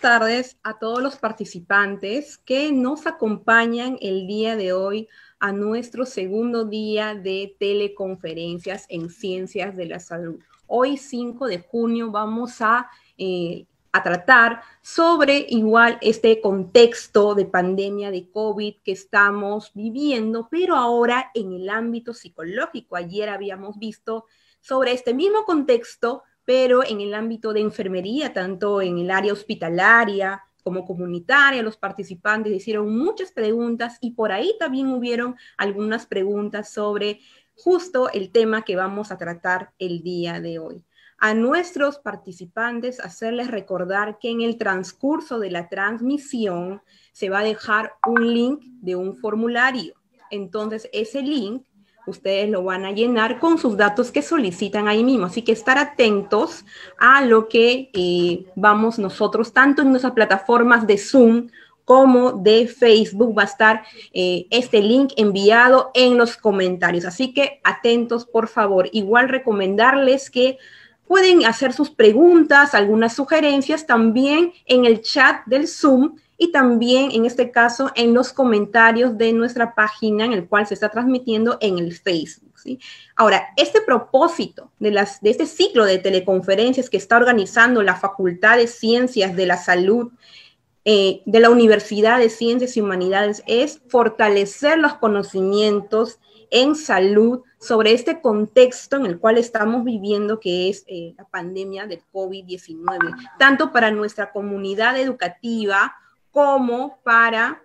tardes a todos los participantes que nos acompañan el día de hoy a nuestro segundo día de teleconferencias en Ciencias de la Salud. Hoy, 5 de junio, vamos a tratar sobre igual este contexto de pandemia de COVID que estamos viviendo, pero ahora en el ámbito psicológico. Ayer habíamos visto sobre este mismo contexto, pero en el ámbito de enfermería, tanto en el área hospitalaria como comunitaria. Los participantes hicieron muchas preguntas y por ahí también hubieron algunas preguntas sobre justo el tema que vamos a tratar el día de hoy. A nuestros participantes hacerles recordar que en el transcurso de la transmisión se va a dejar un link de un formulario. Entonces ese link ustedes lo van a llenar con sus datos que solicitan ahí mismo. Así que estar atentos a lo que vamos nosotros, tanto en nuestras plataformas de Zoom como de Facebook, va a estar este link enviado en los comentarios. Así que atentos, por favor. Igual recomendarles que pueden hacer sus preguntas, algunas sugerencias también en el chat del Zoom y también, en este caso, en los comentarios de nuestra página en el cual se está transmitiendo en el Facebook, ¿sí? Ahora, este propósito de este ciclo de teleconferencias que está organizando la Facultad de Ciencias de la Salud de la Universidad de Ciencias y Humanidades es fortalecer los conocimientos en salud sobre este contexto en el cual estamos viviendo, que es la pandemia del COVID-19, tanto para nuestra comunidad educativa como para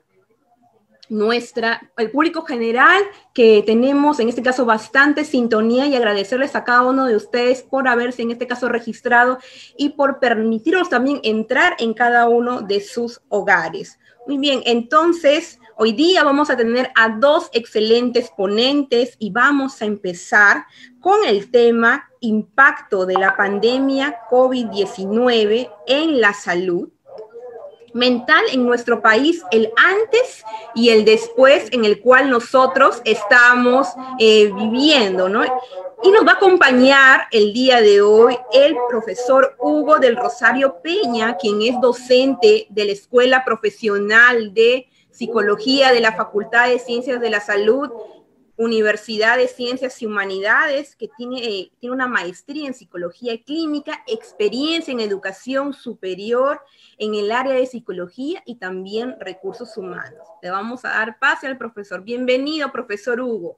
el público general, que tenemos en este caso bastante sintonía, y agradecerles a cada uno de ustedes por haberse en este caso registrado y por permitirnos también entrar en cada uno de sus hogares. Muy bien, entonces hoy día vamos a tener a dos excelentes ponentes y vamos a empezar con el tema impacto de la pandemia COVID-19 en la salud mental en nuestro país, el antes y el después en el cual nosotros estamos viviendo, ¿no? Y nos va a acompañar el día de hoy el profesor Hugo del Rosario Peña, quien es docente de la Escuela Profesional de Psicología de la Facultad de Ciencias de la Salud, Universidad de Ciencias y Humanidades, que tiene una maestría en Psicología Clínica, experiencia en Educación Superior en el área de Psicología y también Recursos Humanos. Le vamos a dar pase al profesor. Bienvenido, profesor Hugo.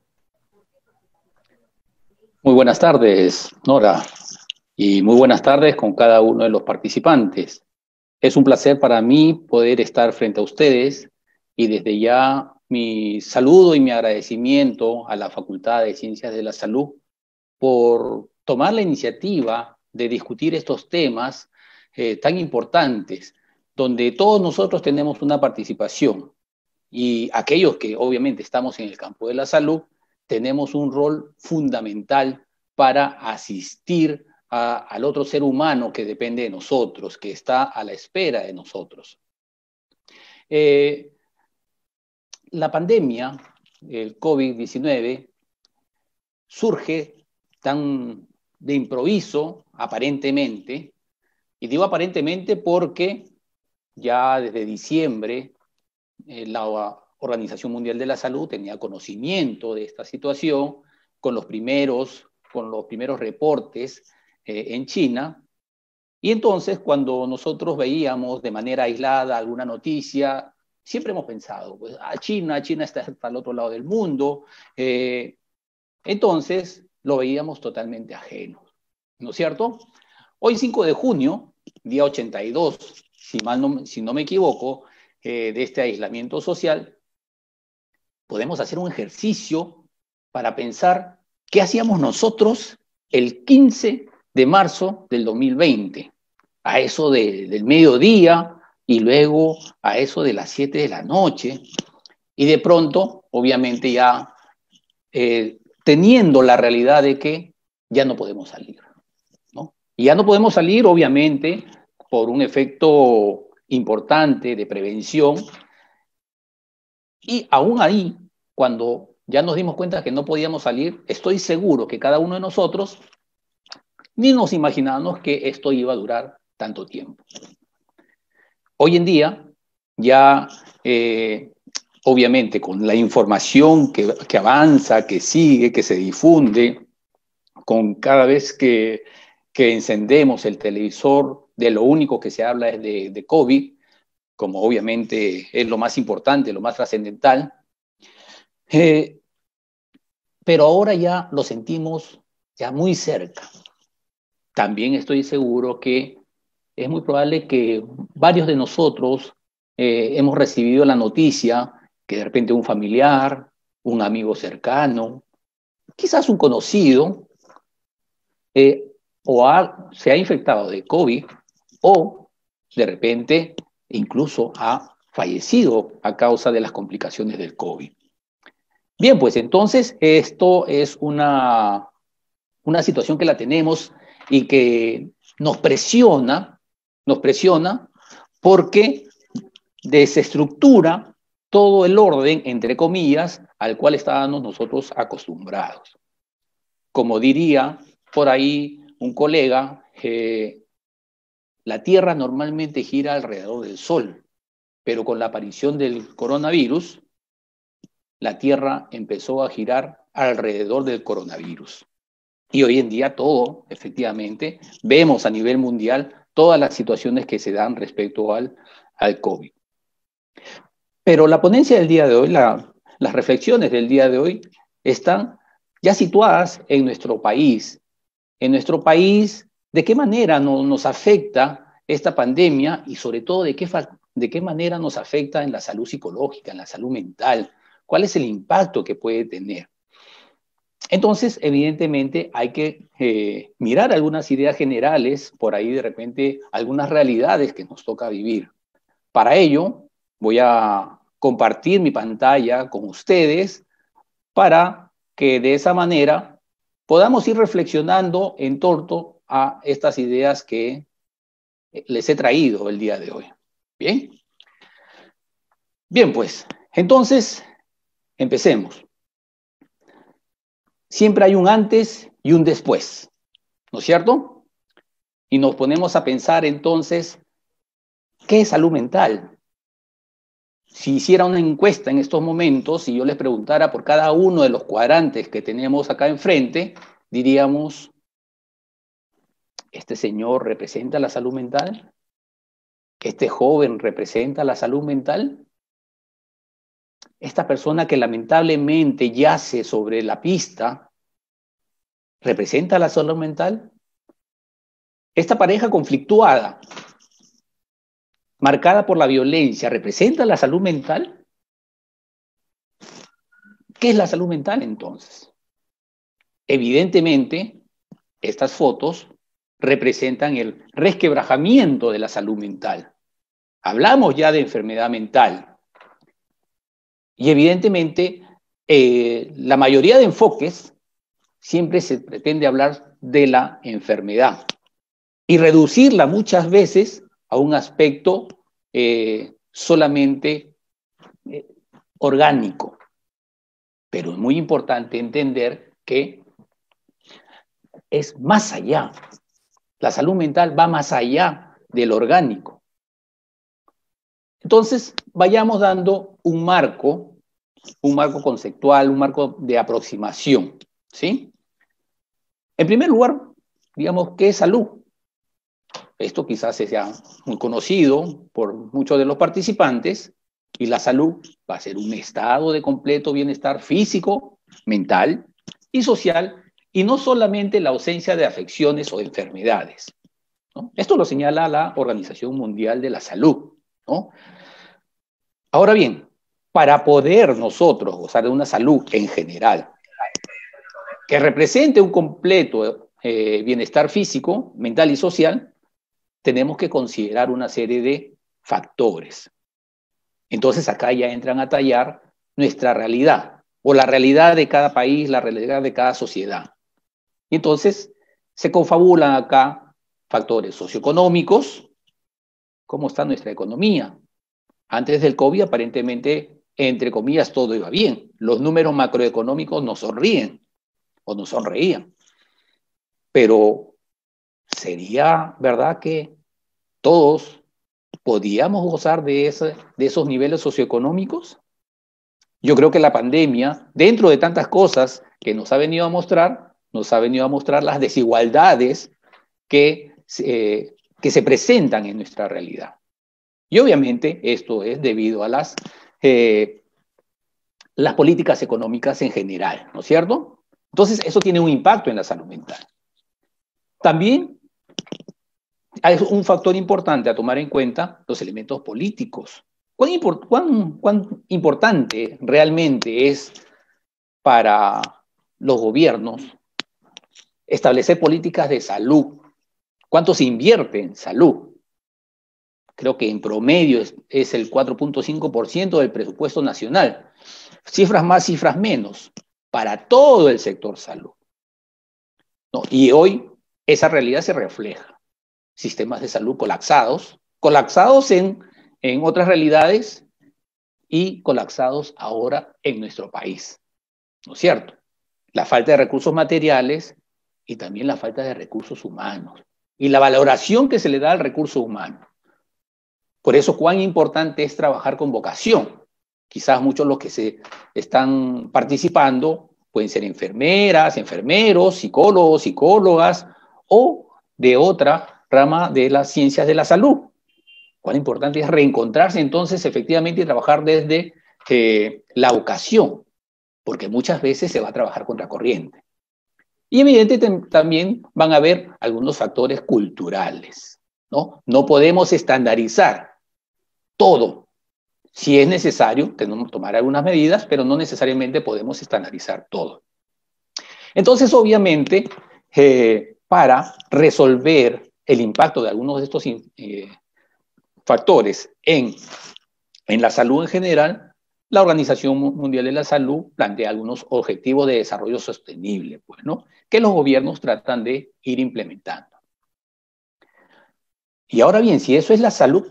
Muy buenas tardes, Nora, y muy buenas tardes con cada uno de los participantes. Es un placer para mí poder estar frente a ustedes y desde ya mi saludo y mi agradecimiento a la Facultad de Ciencias de la Salud por tomar la iniciativa de discutir estos temas tan importantes, donde todos nosotros tenemos una participación y aquellos que obviamente estamos en el campo de la salud tenemos un rol fundamental para asistir al otro ser humano que depende de nosotros, que está a la espera de nosotros. La pandemia, el COVID-19, surge tan de improviso, aparentemente, y digo aparentemente porque ya desde diciembre la Organización Mundial de la Salud tenía conocimiento de esta situación con los primeros reportes en China. Y entonces, cuando nosotros veíamos de manera aislada alguna noticia, siempre hemos pensado, pues, China está al otro lado del mundo. Entonces, lo veíamos totalmente ajeno, ¿no es cierto? Hoy, 5 de junio, día 82, si no me equivoco, de este aislamiento social, podemos hacer un ejercicio para pensar qué hacíamos nosotros el 15 de marzo del 2020, a eso del mediodía y luego a eso de las 7 de la noche, y de pronto, obviamente ya teniendo la realidad de que ya no podemos salir, ¿no? Y ya no podemos salir, obviamente, por un efecto importante de prevención, y aún ahí, cuando ya nos dimos cuenta que no podíamos salir, estoy seguro que cada uno de nosotros ni nos imaginábamos que esto iba a durar tanto tiempo. Hoy en día, ya obviamente con la información que avanza, que sigue, que se difunde, con cada vez que encendemos el televisor, de lo único que se habla es de COVID, como obviamente es lo más importante, lo más trascendental. Pero ahora ya lo sentimos ya muy cerca. También estoy seguro que es muy probable que varios de nosotros hemos recibido la noticia que de repente un familiar, un amigo cercano, quizás un conocido, eh, se ha infectado de COVID o de repente incluso ha fallecido a causa de las complicaciones del COVID. Bien, pues entonces esto es una situación que la tenemos y que nos presiona porque desestructura todo el orden, entre comillas, al cual estábamos nosotros acostumbrados. Como diría por ahí un colega, la Tierra normalmente gira alrededor del Sol, pero con la aparición del coronavirus, la Tierra empezó a girar alrededor del coronavirus. Y hoy en día todo, efectivamente, vemos a nivel mundial todas las situaciones que se dan respecto al COVID. Pero la ponencia del día de hoy, las reflexiones del día de hoy, están ya situadas en nuestro país. En nuestro país, ¿de qué manera nos afecta esta pandemia y sobre todo de qué manera nos afecta en la salud psicológica, en la salud mental? ¿Cuál es el impacto que puede tener? Entonces, evidentemente, hay que mirar algunas ideas generales, por ahí de repente algunas realidades que nos toca vivir. Para ello, voy a compartir mi pantalla con ustedes para que de esa manera podamos ir reflexionando en torno a estas ideas que les he traído el día de hoy. ¿Bien? Bien, pues, entonces, empecemos. Siempre hay un antes y un después, ¿no es cierto? Y nos ponemos a pensar entonces, ¿qué es salud mental? Si hiciera una encuesta en estos momentos, si yo les preguntara por cada uno de los cuadrantes que tenemos acá enfrente, diríamos, ¿este señor representa la salud mental? ¿Este joven representa la salud mental? ¿Esta persona que lamentablemente yace sobre la pista representa la salud mental? ¿Esta pareja conflictuada, marcada por la violencia, representa la salud mental? ¿Qué es la salud mental entonces? Evidentemente, estas fotos representan el resquebrajamiento de la salud mental. Hablamos ya de enfermedad mental. Y evidentemente, la mayoría de enfoques siempre se pretende hablar de la enfermedad y reducirla muchas veces a un aspecto solamente orgánico. Pero es muy importante entender que es más allá. La salud mental va más allá del orgánico. Entonces, vayamos dando un marco conceptual, un marco de aproximación, ¿sí? En primer lugar, digamos, ¿qué es salud? Esto quizás sea muy conocido por muchos de los participantes, y la salud va a ser un estado de completo bienestar físico, mental y social, y no solamente la ausencia de afecciones o enfermedades, ¿no? Esto lo señala la Organización Mundial de la Salud, ¿no? Ahora bien, para poder nosotros gozar de una salud en general que represente un completo bienestar físico, mental y social, tenemos que considerar una serie de factores. Entonces acá ya entran a tallar nuestra realidad, o la realidad de cada país, la realidad de cada sociedad. Entonces se confabulan acá factores socioeconómicos, cómo está nuestra economía. Antes del COVID, aparentemente, entre comillas, todo iba bien. Los números macroeconómicos nos sonríen o nos sonreían. Pero ¿sería verdad que todos ¿podíamos gozar de esos niveles socioeconómicos? Yo creo que la pandemia, dentro de tantas cosas que nos ha venido a mostrar las desigualdades que se presentan en nuestra realidad. Y obviamente esto es debido a las políticas económicas en general, ¿no es cierto? Entonces, eso tiene un impacto en la salud mental. También hay un factor importante a tomar en cuenta, los elementos políticos. ¿Cuán importante realmente es para los gobiernos establecer políticas de salud? ¿Cuánto se invierte en salud? Creo que en promedio es el 4.5% del presupuesto nacional. Cifras más, cifras menos, para todo el sector salud, ¿no? Y hoy esa realidad se refleja. Sistemas de salud colapsados en otras realidades y colapsados ahora en nuestro país, ¿no es cierto? La falta de recursos materiales y también la falta de recursos humanos y la valoración que se le da al recurso humano. Por eso, cuán importante es trabajar con vocación. Quizás muchos de los que se están participando pueden ser enfermeras, enfermeros, psicólogos, psicólogas o de otra rama de las ciencias de la salud. Cuán importante es reencontrarse entonces efectivamente y trabajar desde la vocación, porque muchas veces se va a trabajar contracorriente. Y evidentemente también van a haber algunos factores culturales, ¿no? No podemos estandarizar todo. Si es necesario, tenemos que tomar algunas medidas, pero no necesariamente podemos estandarizar todo. Entonces, obviamente, para resolver el impacto de algunos de estos factores en la salud en general, la Organización Mundial de la Salud plantea algunos objetivos de desarrollo sostenible, pues, ¿no? Que los gobiernos tratan de ir implementando. Y ahora bien, si eso es la salud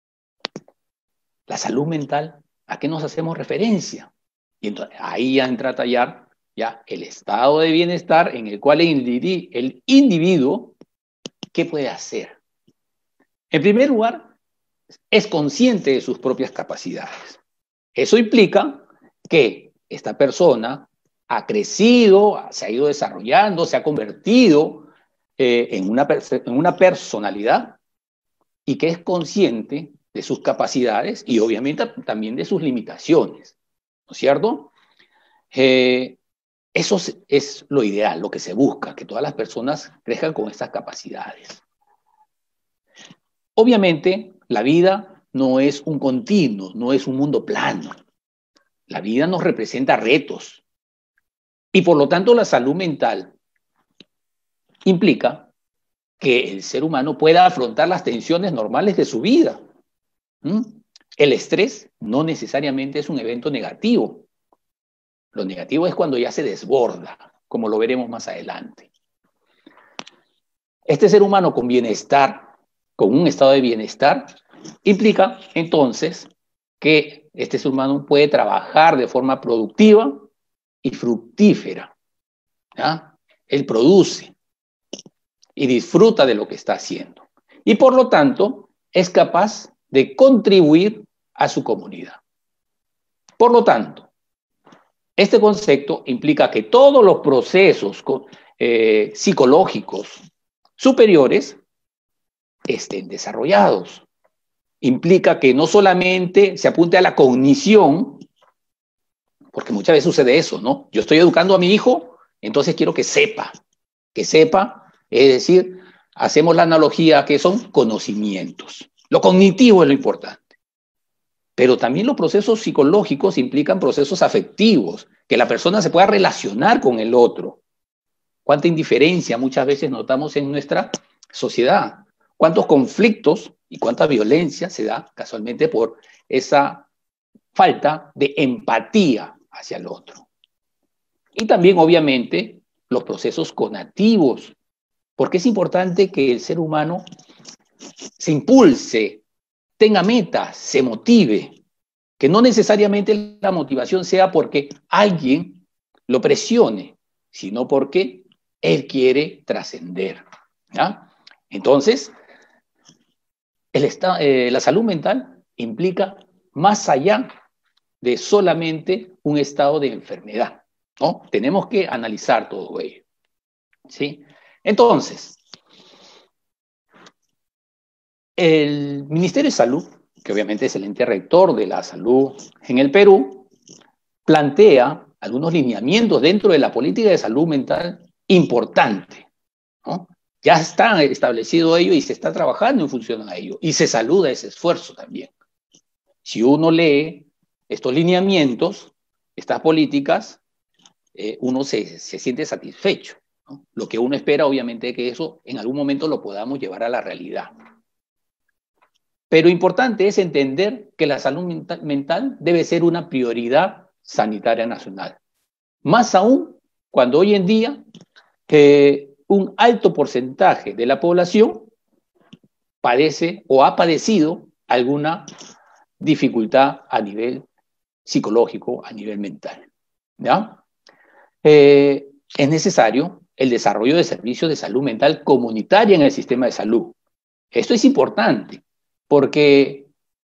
mental, ¿a qué nos hacemos referencia? Y entonces ahí ya entra a tallar ya el estado de bienestar en el cual el individuo, ¿qué puede hacer? En primer lugar, es consciente de sus propias capacidades. Eso implica que esta persona ha crecido, se ha ido desarrollando, se ha convertido en una personalidad y que es consciente de sus capacidades y obviamente también de sus limitaciones, ¿no es cierto? Eso es lo ideal, lo que se busca, que todas las personas crezcan con estas capacidades. Obviamente, la vida no es un continuo, no es un mundo plano. La vida nos representa retos. Y por lo tanto, la salud mental implica que el ser humano pueda afrontar las tensiones normales de su vida. El estrés no necesariamente es un evento negativo. Lo negativo es cuando ya se desborda, como lo veremos más adelante. Este ser humano con bienestar, con un estado de bienestar, implica entonces que este ser humano puede trabajar de forma productiva y fructífera. ¿Ya? Él produce y disfruta de lo que está haciendo. Y por lo tanto, es capaz de contribuir a su comunidad. Por lo tanto, este concepto implica que todos los procesos psicológicos superiores estén desarrollados. Implica que no solamente se apunte a la cognición, porque muchas veces sucede eso, ¿no? Yo estoy educando a mi hijo, entonces quiero que sepa, es decir, hacemos la analogía que son conocimientos. Lo cognitivo es lo importante. Pero también los procesos psicológicos implican procesos afectivos, que la persona se pueda relacionar con el otro. Cuánta indiferencia muchas veces notamos en nuestra sociedad. Cuántos conflictos y cuánta violencia se da casualmente por esa falta de empatía hacia el otro. Y también, obviamente, los procesos conativos, porque es importante que el ser humano se impulse, tenga metas, se motive, que no necesariamente la motivación sea porque alguien lo presione, sino porque él quiere trascender, ¿ya? Entonces, la salud mental implica más allá de solamente un estado de enfermedad, ¿no? Tenemos que analizar todo ello, ¿sí? Entonces, el Ministerio de Salud, que obviamente es el ente rector de la salud en el Perú, plantea algunos lineamientos dentro de la política de salud mental importante, ¿no? Ya está establecido ello y se está trabajando en función a ello, y se saluda ese esfuerzo también. Si uno lee estos lineamientos, estas políticas, uno se siente satisfecho, ¿no? Lo que uno espera, obviamente, es que eso en algún momento lo podamos llevar a la realidad. Pero importante es entender que la salud mental debe ser una prioridad sanitaria nacional. Más aún cuando hoy en día un alto porcentaje de la población padece o ha padecido alguna dificultad a nivel psicológico, a nivel mental, ¿ya? Es necesario el desarrollo de servicios de salud mental comunitaria en el sistema de salud. Esto es importante porque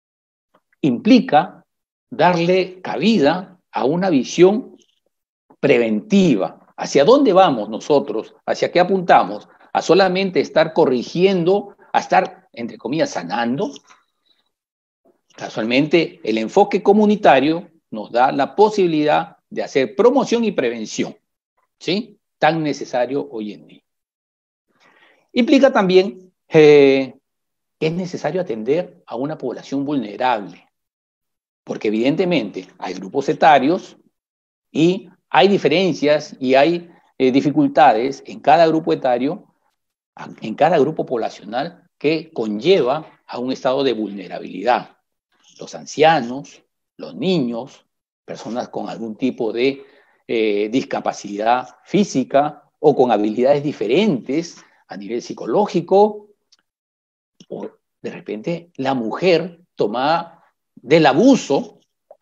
implica darle cabida a una visión preventiva. ¿Hacia dónde vamos nosotros? ¿Hacia qué apuntamos? ¿A solamente estar corrigiendo, a estar, entre comillas, sanando? Casualmente, el enfoque comunitario nos da la posibilidad de hacer promoción y prevención, ¿sí? Tan necesario hoy en día. Implica también que es necesario atender a una población vulnerable, porque evidentemente hay grupos etarios y hay diferencias y hay dificultades en cada grupo etario, en cada grupo poblacional que conlleva a un estado de vulnerabilidad. Los ancianos, los niños, personas con algún tipo de discapacidad física o con habilidades diferentes a nivel psicológico, o de repente la mujer tomada del abuso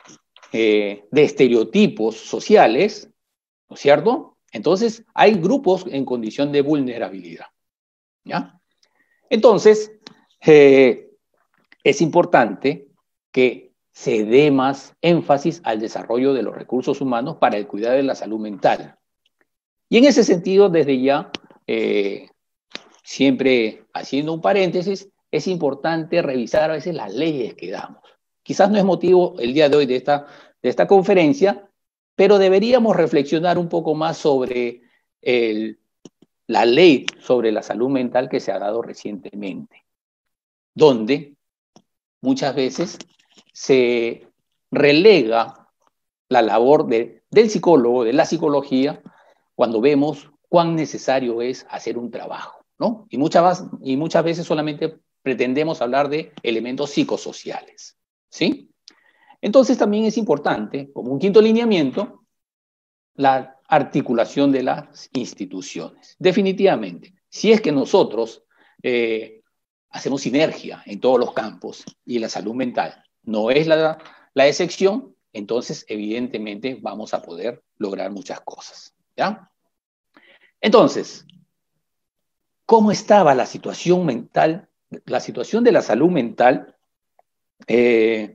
de estereotipos sociales, ¿no es cierto? Entonces, hay grupos en condición de vulnerabilidad, ¿ya? Entonces, es importante que se dé más énfasis al desarrollo de los recursos humanos para el cuidado de la salud mental. Y en ese sentido, desde ya, siempre haciendo un paréntesis, es importante revisar a veces las leyes que damos. Quizás no es motivo el día de hoy de esta conferencia, pero deberíamos reflexionar un poco más sobre la ley sobre la salud mental que se ha dado recientemente, donde muchas veces se relega la labor del psicólogo, de la psicología, cuando vemos cuán necesario es hacer un trabajo, ¿no? Y muchas veces solamente pretendemos hablar de elementos psicosociales, ¿sí? Entonces también es importante, como un quinto lineamiento, la articulación de las instituciones. Definitivamente, si es que nosotros hacemos sinergia en todos los campos y la salud mental no es la excepción, entonces evidentemente vamos a poder lograr muchas cosas, ¿ya? Entonces, ¿cómo estaba la situación mental, la situación de la salud mental en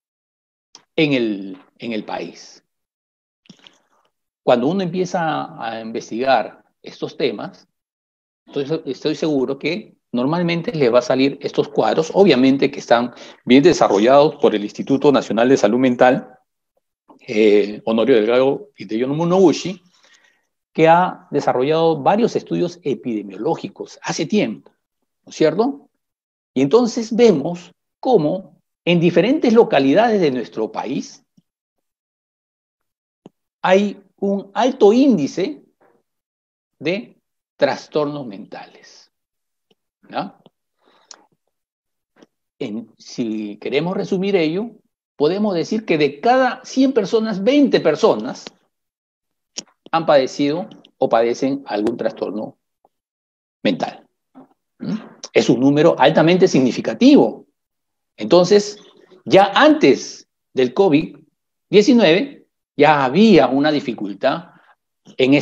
el país? Cuando uno empieza a investigar estos temas, estoy seguro que normalmente le va a salir estos cuadros, obviamente que están bien desarrollados por el Instituto Nacional de Salud Mental, Honorio Delgado y Hideyoshi Noguchi, que ha desarrollado varios estudios epidemiológicos hace tiempo, ¿no es cierto? Y entonces vemos cómo en diferentes localidades de nuestro país hay un alto índice de trastornos mentales, ¿no? Si queremos resumir ello, podemos decir que de cada 100 personas, 20 personas han padecido o padecen algún trastorno mental. Es un número altamente significativo. Entonces, ya antes del COVID-19, ya había una dificultad en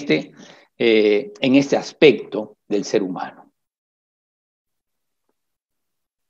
este aspecto del ser humano.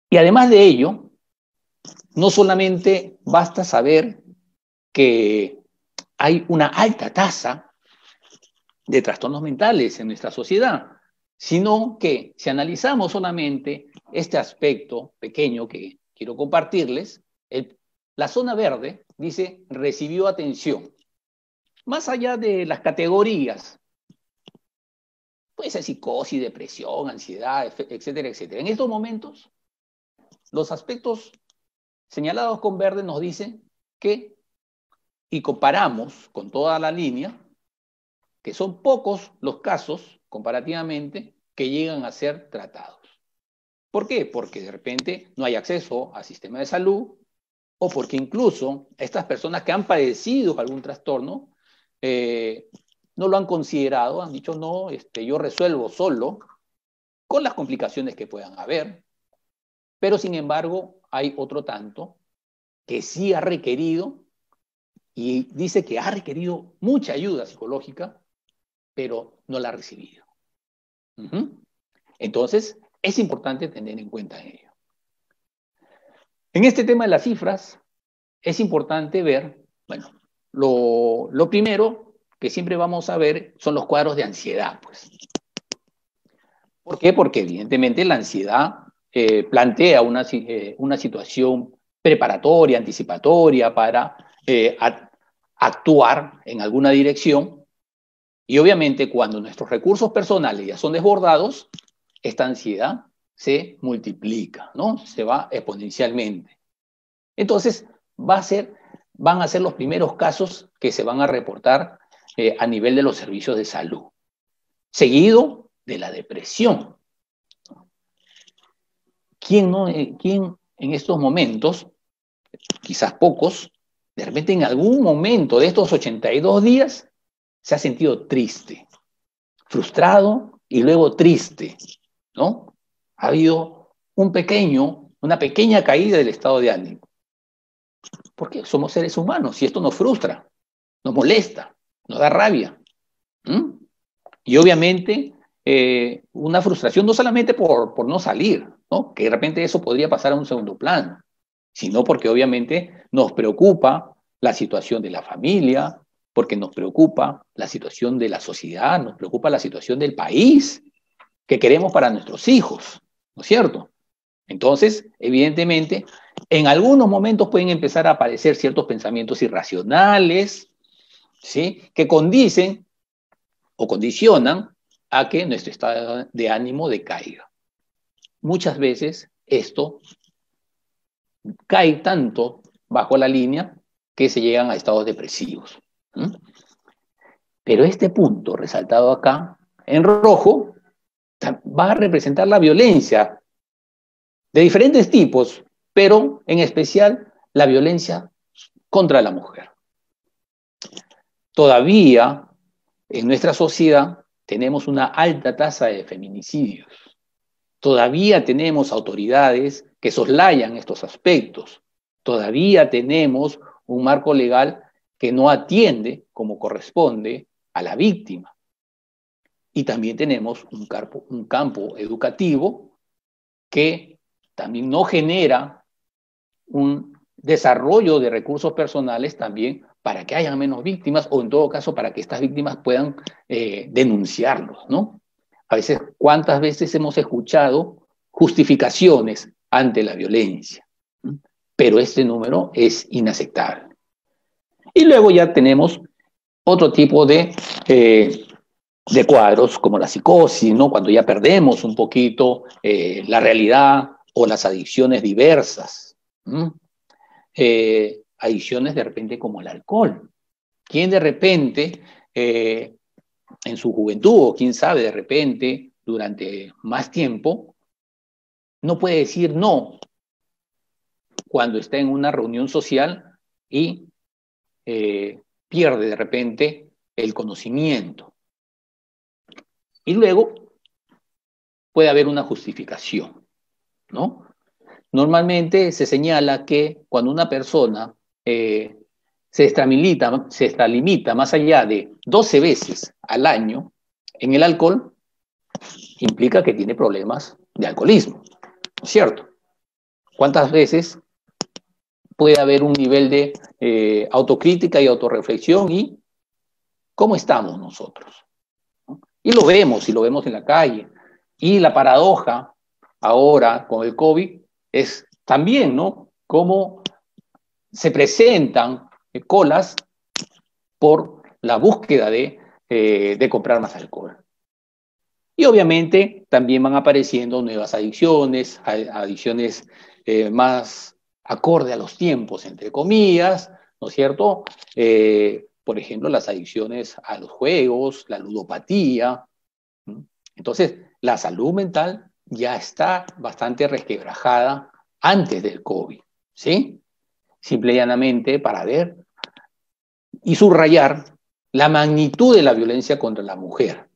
Y además de ello, no solamente basta saber que hay una alta tasa de trastornos mentales en nuestra sociedad, sino que si analizamos solamente este aspecto pequeño que quiero compartirles, la zona verde dice recibió atención. Más allá de las categorías, puede ser psicosis, depresión, ansiedad, etcétera, etcétera. En estos momentos, los aspectos señalados con verde nos dicen que, y comparamos con toda la línea, que son pocos los casos, comparativamente, que llegan a ser tratados. ¿Por qué? Porque de repente no hay acceso al sistema de salud, o porque incluso estas personas que han padecido algún trastorno no lo han considerado, han dicho, no, yo resuelvo solo, con las complicaciones que puedan haber, pero sin embargo hay otro tanto que sí ha requerido, y dice que ha requerido mucha ayuda psicológica, pero no la ha recibido. Entonces, es importante tener en cuenta ello. En este tema de las cifras, es importante ver, bueno, lo primero que siempre vamos a ver son los cuadros de ansiedad, pues. ¿Por qué? Porque evidentemente la ansiedad plantea una situación preparatoria, anticipatoria para actuar en alguna dirección, y obviamente cuando nuestros recursos personales ya son desbordados, esta ansiedad se multiplica, ¿no? Se va exponencialmente. Entonces, van a ser los primeros casos que se van a reportar a nivel de los servicios de salud, seguido de la depresión. ¿Quién en estos momentos, quizás pocos, de repente en algún momento de estos 82 días se ha sentido triste, frustrado y luego triste, ¿no? Ha habido una pequeña caída del estado de ánimo. Porque somos seres humanos y esto nos frustra, nos molesta, nos da rabia. Y obviamente una frustración no solamente por no salir, ¿no? Que de repente eso podría pasar a un segundo plano, sino porque obviamente nos preocupa la situación de la familia, porque nos preocupa la situación de la sociedad, nos preocupa la situación del país que queremos para nuestros hijos, ¿no es cierto? Entonces, evidentemente, en algunos momentos pueden empezar a aparecer ciertos pensamientos irracionales, ¿sí? Que condicen o condicionan a que nuestro estado de ánimo decaiga. Muchas veces esto cae tanto bajo la línea que se llegan a estados depresivos. Pero este punto resaltado acá, en rojo, va a representar la violencia de diferentes tipos, pero en especial la violencia contra la mujer. Todavía en nuestra sociedad tenemos una alta tasa de feminicidios. Todavía tenemos autoridades que soslayan estos aspectos. Todavía tenemos un marco legal que no atiende como corresponde a la víctima. Y también tenemos un campo educativo que también no genera un desarrollo de recursos personales también para que haya menos víctimas o en todo caso para que estas víctimas puedan denunciarlos, ¿no? A veces, ¿cuántas veces hemos escuchado justificaciones ante la violencia? Pero este número es inaceptable. Y luego ya tenemos otro tipo de cuadros como la psicosis, ¿no? Cuando ya perdemos un poquito la realidad o las adicciones diversas. Adicciones de repente como el alcohol. ¿Quién de repente en su juventud o quién sabe de repente durante más tiempo no puede decir no cuando está en una reunión social y pierde de repente el conocimiento? Y luego puede haber una justificación, ¿no? Normalmente se señala que cuando una persona se extralimita más allá de 12 veces al año en el alcohol, implica que tiene problemas de alcoholismo, ¿no es cierto? ¿Cuántas veces puede haber un nivel de autocrítica y autorreflexión y cómo estamos nosotros? ¿No? Y lo vemos en la calle. Y la paradoja ahora con el COVID es también, ¿no? Cómo se presentan colas por la búsqueda de comprar más alcohol. Y obviamente también van apareciendo nuevas adicciones, adicciones más acorde a los tiempos, entre comillas, ¿no es cierto? Por ejemplo, las adicciones a los juegos, la ludopatía. Entonces, la salud mental ya está bastante resquebrajada antes del COVID, ¿sí? Simple y llanamente para ver y subrayar la magnitud de la violencia contra la mujer.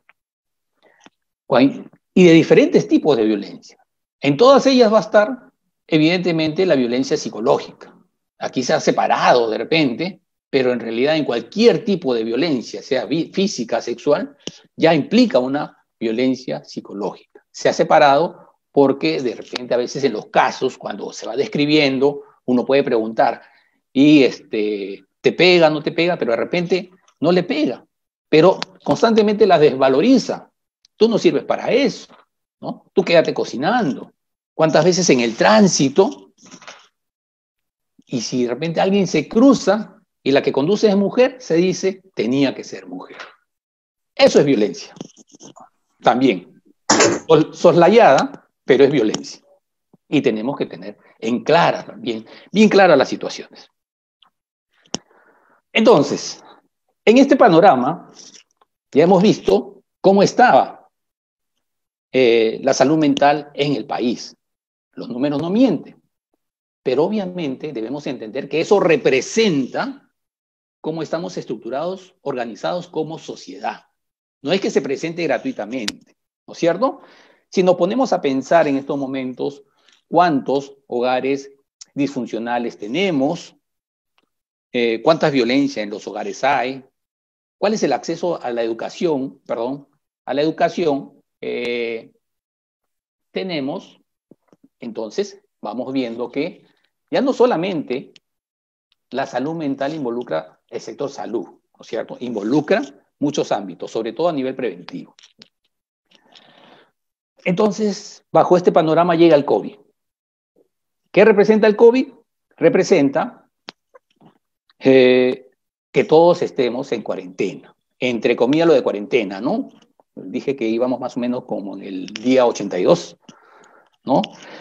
Y de diferentes tipos de violencia. En todas ellas va a estar, evidentemente, la violencia psicológica. Aquí se ha separado de repente, pero en realidad en cualquier tipo de violencia, sea física, sexual, ya implica una violencia psicológica. Se ha separado porque de repente a veces en los casos, cuando se va describiendo, uno puede preguntar, y ¿te pega, no te pega? Pero de repente no le pega, pero constantemente la desvaloriza. Tú no sirves para eso, ¿no? Tú quédate cocinando. ¿Cuántas veces en el tránsito? Y si de repente alguien se cruza y la que conduce es mujer, se dice, tenía que ser mujer. Eso es violencia. También. Soslayada, pero es violencia. Y tenemos que tener en clara, bien claras las situaciones. Entonces, en este panorama, ya hemos visto cómo estaba la salud mental en el país. Los números no mienten, pero obviamente debemos entender que eso representa cómo estamos estructurados, organizados como sociedad. No es que se presente gratuitamente, ¿no es cierto? Si nos ponemos a pensar en estos momentos cuántos hogares disfuncionales tenemos, cuántas violencias en los hogares hay, cuál es el acceso a la educación, tenemos, entonces, vamos viendo que ya no solamente la salud mental involucra el sector salud, ¿no es cierto? Involucra muchos ámbitos, sobre todo a nivel preventivo. Entonces, bajo este panorama llega el COVID. ¿Qué representa el COVID? Representa que todos estemos en cuarentena. Entre comillas lo de cuarentena, ¿no? Dije que íbamos más o menos como en el día 82, ¿no?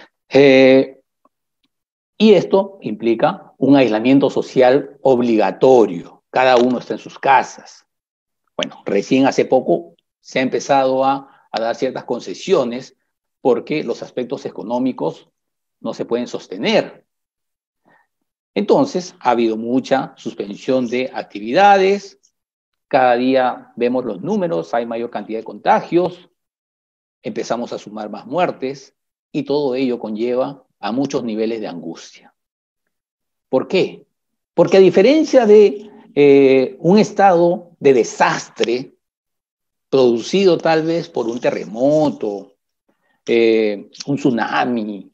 Y esto implica un aislamiento social obligatorio. Cada uno está en sus casas. Bueno, recién hace poco se ha empezado a dar ciertas concesiones porque los aspectos económicos no se pueden sostener. Entonces, ha habido mucha suspensión de actividades. Cada día vemos los números, hay mayor cantidad de contagios, empezamos a sumar más muertes y todo ello conlleva a muchos niveles de angustia. ¿Por qué? Porque a diferencia de un estado de desastre producido tal vez por un terremoto, un tsunami,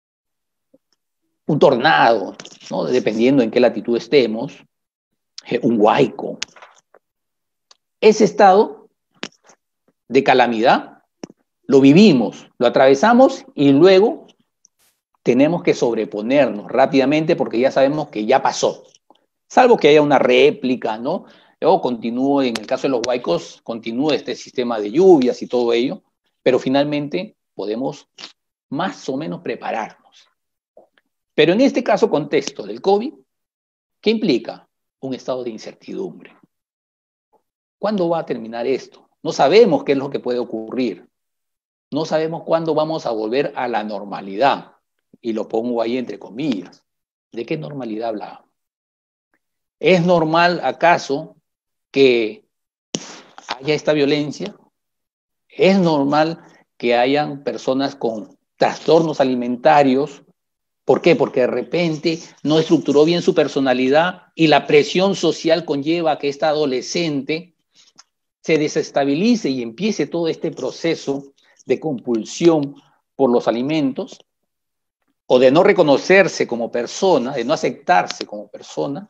un tornado, ¿no? Dependiendo en qué latitud estemos, un huaico. Ese estado de calamidad lo vivimos, lo atravesamos y luego tenemos que sobreponernos rápidamente porque ya sabemos que ya pasó. Salvo que haya una réplica, ¿no? O continúe, en el caso de los huaicos, continúe este sistema de lluvias y todo ello, pero finalmente podemos más o menos prepararnos. Pero en este caso, contexto del COVID, ¿qué implica? Un estado de incertidumbre. ¿Cuándo va a terminar esto? No sabemos qué es lo que puede ocurrir. No sabemos cuándo vamos a volver a la normalidad. Y lo pongo ahí entre comillas. ¿De qué normalidad hablamos? ¿Es normal acaso que haya esta violencia? ¿Es normal que hayan personas con trastornos alimentarios? ¿Por qué? Porque de repente no estructuró bien su personalidad y la presión social conlleva a que esta adolescente se desestabilice y empiece todo este proceso de compulsión por los alimentos. o de no reconocerse como persona, de no aceptarse como persona,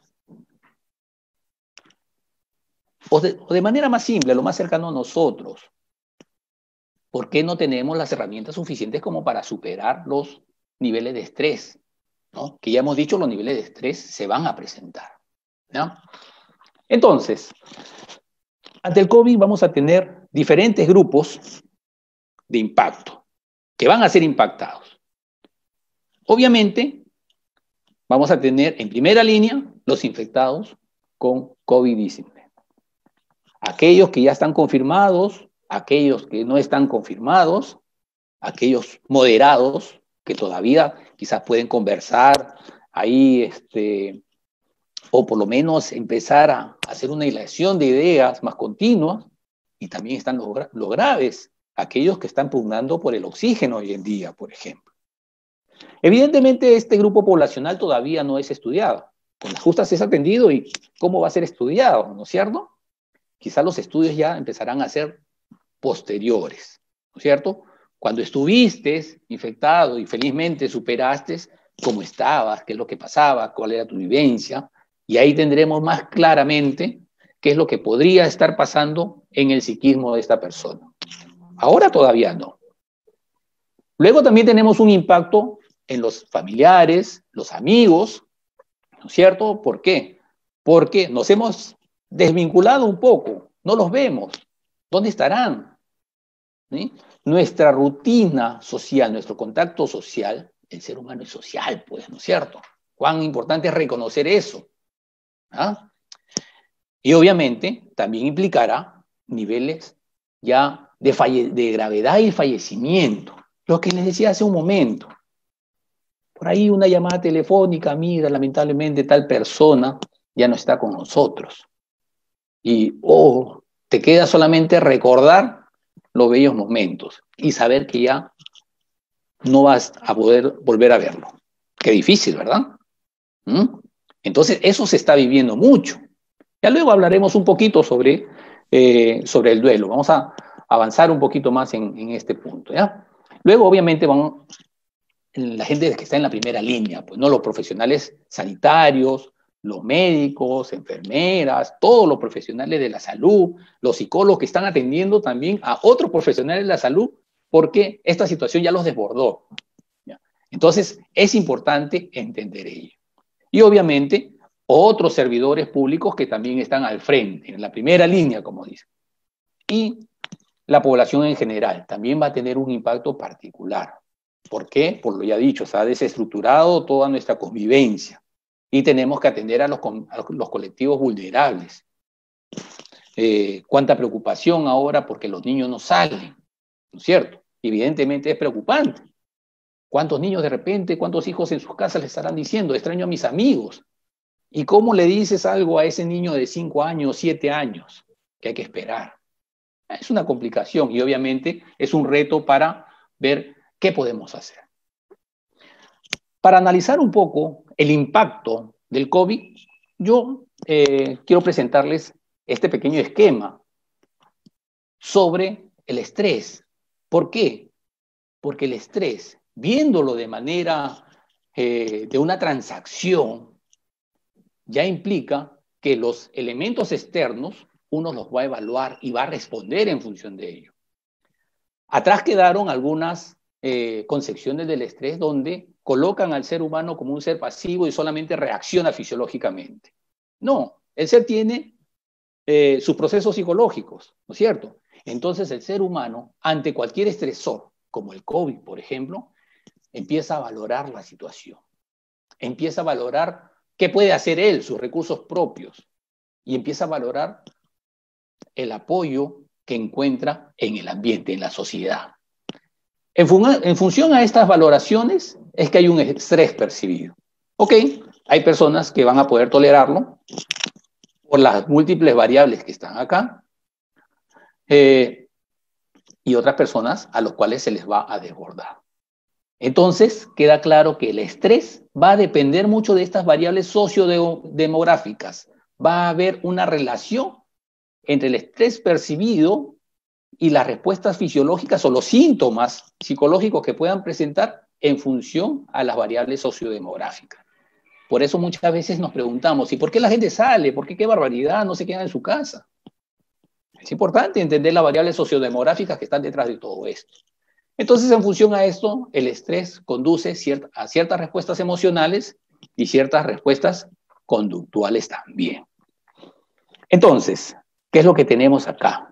o de manera más simple, lo más cercano a nosotros, ¿por qué no tenemos las herramientas suficientes como para superar los niveles de estrés? ¿No? Que ya hemos dicho, los niveles de estrés se van a presentar, ¿no? Entonces, ante el COVID vamos a tener diferentes grupos de impacto que van a ser impactados. Obviamente, vamos a tener en primera línea los infectados con COVID-19. Aquellos que ya están confirmados, aquellos que no están confirmados, aquellos moderados que todavía quizás pueden conversar ahí, o por lo menos empezar a hacer una hilación de ideas más continuas, y también están los graves, aquellos que están pugnando por el oxígeno hoy en día, por ejemplo. Evidentemente, este grupo poblacional todavía no es estudiado. Con las justas es atendido y ¿cómo va a ser estudiado? ¿No es cierto? Quizás los estudios ya empezarán a ser posteriores, ¿no es cierto? Cuando estuviste infectado y felizmente superaste, cómo estabas, qué es lo que pasaba, cuál era tu vivencia, y ahí tendremos más claramente qué es lo que podría estar pasando en el psiquismo de esta persona. Ahora todavía no. Luego también tenemos un impacto en los familiares, los amigos, ¿no es cierto? ¿Por qué? Porque nos hemos desvinculado un poco, no los vemos. ¿Dónde estarán? ¿Sí? Nuestra rutina social, nuestro contacto social, el ser humano es social, pues, ¿no es cierto? Cuán importante es reconocer eso. ¿Ah? Y obviamente también implicará niveles ya de gravedad y fallecimiento. Lo que les decía hace un momento. Por ahí una llamada telefónica, mira, lamentablemente tal persona ya no está con nosotros. Y, te queda solamente recordar los bellos momentos y saber que ya no vas a poder volver a verlo. Qué difícil, ¿verdad? Entonces, eso se está viviendo mucho. Ya luego hablaremos un poquito sobre el duelo. Vamos a avanzar un poquito más en este punto, ¿ya? Luego, obviamente, la gente que está en la primera línea, pues, ¿no? Los profesionales sanitarios, los médicos, enfermeras, todos los profesionales de la salud, los psicólogos que están atendiendo también a otros profesionales de la salud, porque esta situación ya los desbordó, ¿ya? Entonces, es importante entender ello. Y obviamente, otros servidores públicos que también están al frente, en la primera línea, como dicen. Y la población en general también va a tener un impacto particular. ¿Por qué? Por lo ya dicho, se ha desestructurado toda nuestra convivencia y tenemos que atender a los colectivos vulnerables. Cuánta preocupación ahora porque los niños no salen, ¿no es cierto? Evidentemente es preocupante. ¿Cuántos niños de repente, cuántos hijos en sus casas le estarán diciendo, extraño a mis amigos? ¿Y cómo le dices algo a ese niño de 5 años, 7 años? Que hay que esperar. Es una complicación y obviamente es un reto para ver qué podemos hacer. Para analizar un poco el impacto del COVID, yo quiero presentarles este pequeño esquema sobre el estrés. ¿Por qué? Porque el estrés, viéndolo de manera de una transacción, ya implica que los elementos externos uno los va a evaluar y va a responder en función de ello. Atrás quedaron algunas concepciones del estrés donde colocan al ser humano como un ser pasivo y solamente reacciona fisiológicamente. No, el ser tiene sus procesos psicológicos, ¿no es cierto? Entonces el ser humano, ante cualquier estresor, como el COVID, por ejemplo, empieza a valorar la situación. Empieza a valorar qué puede hacer él, sus recursos propios, y empieza a valorar el apoyo que encuentra en el ambiente, en la sociedad. En función a estas valoraciones es que hay un estrés percibido. Ok, hay personas que van a poder tolerarlo por las múltiples variables que están acá, y otras personas a los cuales se les va a desbordar. Entonces, queda claro que el estrés va a depender mucho de estas variables sociodemográficas. Va a haber una relación entre el estrés percibido y las respuestas fisiológicas o los síntomas psicológicos que puedan presentar en función a las variables sociodemográficas. Por eso muchas veces nos preguntamos, ¿y por qué la gente sale? ¿Por qué qué barbaridad? No se queda en su casa. Es importante entender las variables sociodemográficas que están detrás de todo esto. Entonces, en función a esto, el estrés conduce a ciertas respuestas emocionales y ciertas respuestas conductuales también. Entonces, ¿qué es lo que tenemos acá?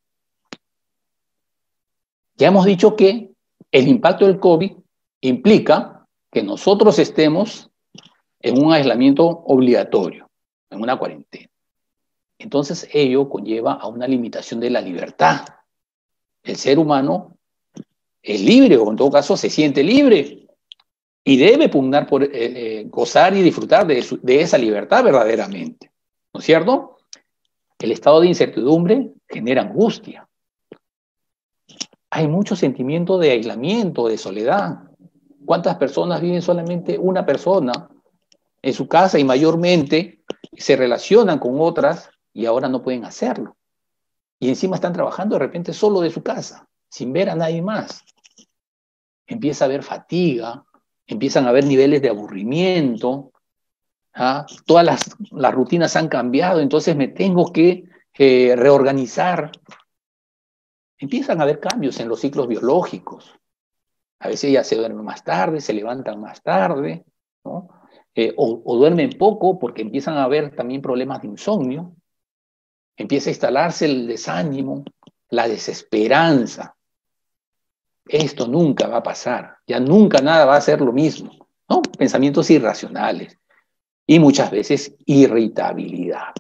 Ya hemos dicho que el impacto del COVID implica que nosotros estemos en un aislamiento obligatorio, en una cuarentena. Entonces, ello conlleva a una limitación de la libertad. El ser humano es libre, o en todo caso se siente libre, y debe pugnar por gozar y disfrutar de esa libertad verdaderamente. ¿No es cierto? El estado de incertidumbre genera angustia. Hay mucho sentimiento de aislamiento, de soledad. ¿Cuántas personas viven solamente una persona en su casa y mayormente se relacionan con otras y ahora no pueden hacerlo? Y encima están trabajando de repente solo de su casa, sin ver a nadie más. Empieza a haber fatiga, empiezan a haber niveles de aburrimiento, ¿ah? Todas las rutinas han cambiado, entonces me tengo que reorganizar. Empiezan a haber cambios en los ciclos biológicos. A veces ya se duermen más tarde, se levantan más tarde, ¿no? O duermen poco porque empiezan a haber también problemas de insomnio. Empieza a instalarse el desánimo, la desesperanza. Esto nunca va a pasar, ya nunca nada va a ser lo mismo, ¿no? Pensamientos irracionales y muchas veces irritabilidad.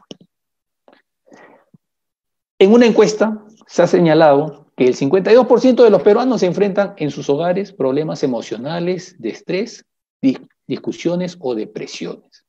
En una encuesta se ha señalado que el 52% de los peruanos se enfrentan en sus hogares problemas emocionales, de estrés, discusiones o depresiones.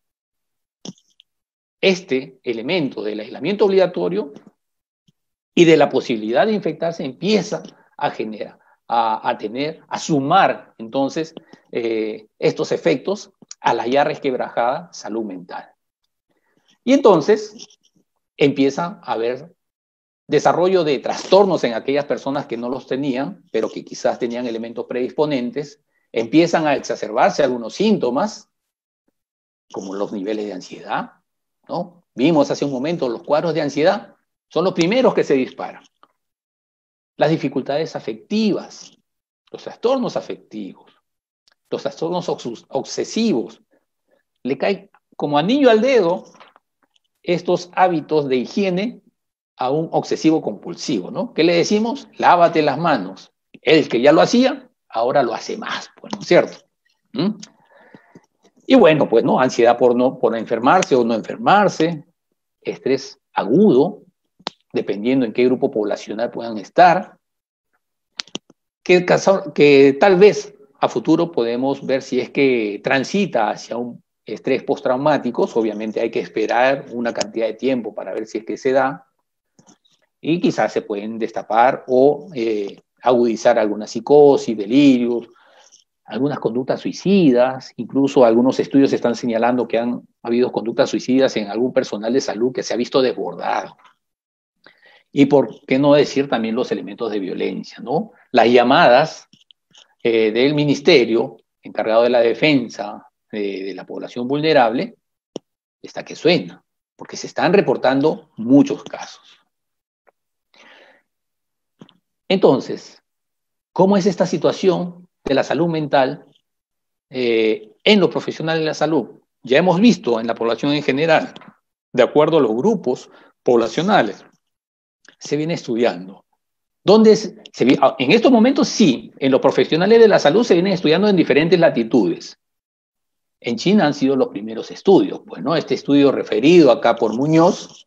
Este elemento del aislamiento obligatorio y de la posibilidad de infectarse empieza a generar, a sumar entonces estos efectos a la ya resquebrajada salud mental. Y entonces empieza a haber desarrollo de trastornos en aquellas personas que no los tenían, pero que quizás tenían elementos predisponentes. Empiezan a exacerbarse algunos síntomas, como los niveles de ansiedad, ¿no? Vimos hace un momento los cuadros de ansiedad, son los primeros que se disparan. Las dificultades afectivas, los trastornos afectivos, los trastornos obsesivos. Le cae como anillo al dedo estos hábitos de higiene a un obsesivo compulsivo, ¿no? ¿Qué le decimos? Lávate las manos. El que ya lo hacía, ahora lo hace más, pues, ¿no es cierto? ¿Mm? Y bueno, pues, ¿no? Ansiedad por enfermarse o no enfermarse, estrés agudo, dependiendo en qué grupo poblacional puedan estar, que tal vez a futuro podemos ver si es que transita hacia un estrés postraumático. Obviamente hay que esperar una cantidad de tiempo para ver si es que se da, y quizás se pueden destapar o agudizar alguna psicosis, delirios, algunas conductas suicidas. Incluso algunos estudios están señalando que han habido conductas suicidas en algún personal de salud que se ha visto desbordado. Y por qué no decir también los elementos de violencia, ¿no? Las llamadas del ministerio encargado de la defensa de la población vulnerable, está que suena, porque se están reportando muchos casos. Entonces, ¿cómo es esta situación de la salud mental en los profesionales de la salud? Ya hemos visto en la población en general, de acuerdo a los grupos poblacionales, se viene estudiando. En estos momentos sí, en los profesionales de la salud se vienen estudiando en diferentes latitudes. En China han sido los primeros estudios, pues, ¿no? Este estudio referido acá por Muñoz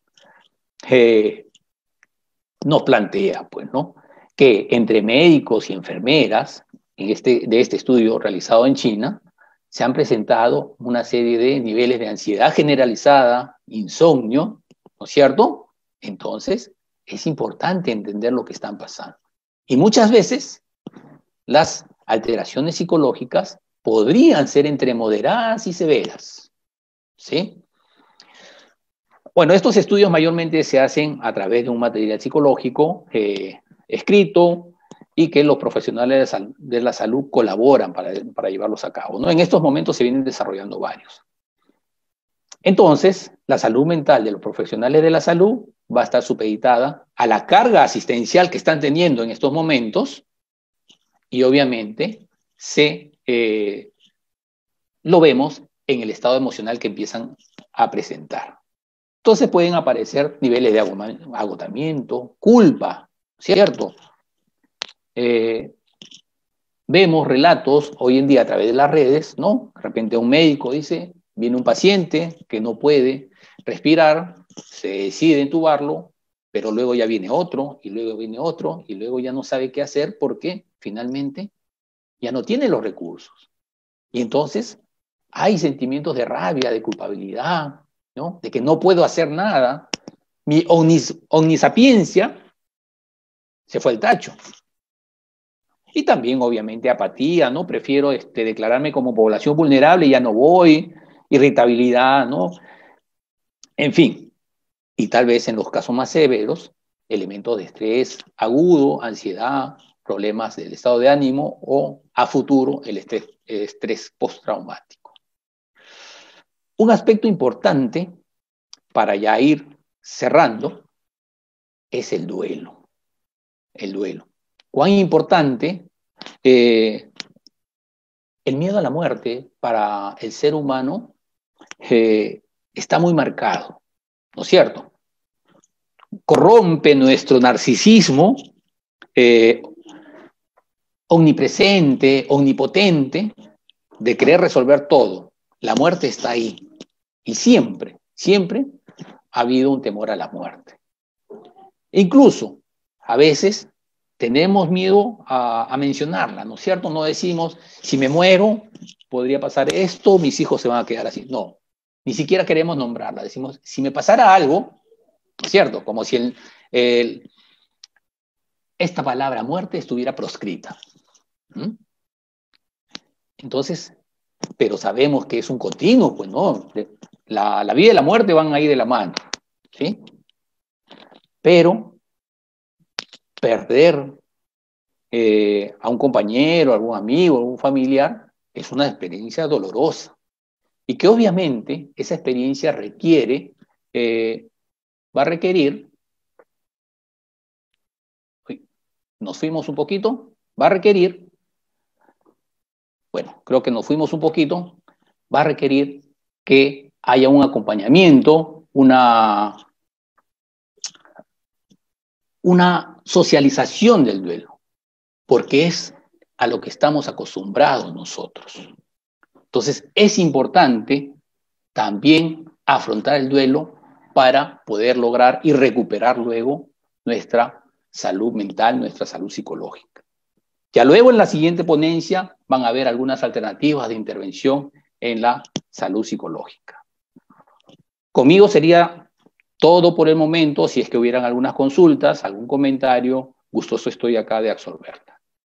nos plantea, pues, ¿no?, que entre médicos y enfermeras de este estudio realizado en China se han presentado una serie de niveles de ansiedad generalizada, insomnio, ¿no es cierto? Entonces, es importante entender lo que están pasando. Y muchas veces las alteraciones psicológicas podrían ser entre moderadas y severas, ¿sí? Bueno, estos estudios mayormente se hacen a través de un material psicológico escrito y que los profesionales de la salud colaboran para llevarlos a cabo, ¿no? En estos momentos se vienen desarrollando varios. Entonces, la salud mental de los profesionales de la salud va a estar supeditada a la carga asistencial que están teniendo en estos momentos y obviamente lo vemos en el estado emocional que empiezan a presentar. Entonces pueden aparecer niveles de agotamiento, culpa, ¿cierto? Vemos relatos hoy en día a través de las redes, ¿no? De repente un médico dice, viene un paciente que no puede respirar, se decide entubarlo, pero luego ya viene otro, y luego viene otro, y luego ya no sabe qué hacer porque finalmente ya no tiene los recursos. Y entonces hay sentimientos de rabia, de culpabilidad, ¿no? De que no puedo hacer nada. Mi omnisapiencia se fue al tacho. Y también, obviamente, apatía, ¿no? Prefiero declararme como población vulnerable y ya no voy. Irritabilidad, ¿no? En fin. Y tal vez en los casos más severos, elementos de estrés agudo, ansiedad, problemas del estado de ánimo o a futuro el estrés postraumático. Un aspecto importante para ya ir cerrando es el duelo. El duelo. ¿Cuán importante? El miedo a la muerte para el ser humano está muy marcado, ¿no es cierto? Corrompe nuestro narcisismo omnipresente, omnipotente, de querer resolver todo. La muerte está ahí. Y siempre, siempre ha habido un temor a la muerte. Incluso, a veces, tenemos miedo a mencionarla, ¿no es cierto? No decimos, si me muero, podría pasar esto, mis hijos se van a quedar así. No, ni siquiera queremos nombrarla. Decimos, si me pasara algo, ¿no es cierto? Como si esta palabra muerte estuviera proscrita. ¿Mm? Entonces, pero sabemos que es un continuo, pues, ¿no? La vida y la muerte van ahí de la mano, ¿sí? Pero perder a un compañero, a algún amigo, a algún familiar, es una experiencia dolorosa. Y que obviamente esa experiencia va a requerir, nos fuimos un poquito, va a requerir, bueno, creo que nos fuimos un poquito, va a requerir que haya un acompañamiento, una socialización del duelo, porque es a lo que estamos acostumbrados nosotros. Entonces, es importante también afrontar el duelo para poder lograr y recuperar luego nuestra salud mental, nuestra salud psicológica. Ya luego en la siguiente ponencia van a haber algunas alternativas de intervención en la salud psicológica. Conmigo sería todo por el momento. Si es que hubieran algunas consultas, algún comentario, gustoso estoy acá de absorberla.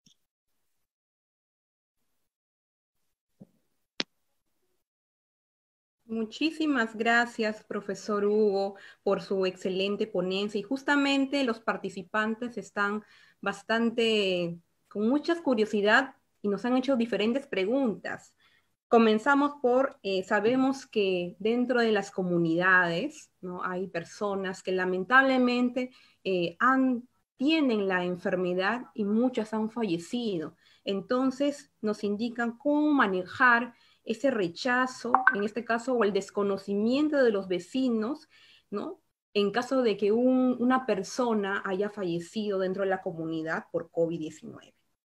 Muchísimas gracias, profesor Hugo, por su excelente ponencia. Y justamente los participantes están con mucha curiosidad y nos han hecho diferentes preguntas. Comenzamos por, sabemos que dentro de las comunidades, ¿no? Hay personas que lamentablemente tienen la enfermedad y muchas han fallecido. Entonces nos indican cómo manejar ese rechazo, en este caso, o el desconocimiento de los vecinos, ¿no? En caso de que una persona haya fallecido dentro de la comunidad por COVID-19.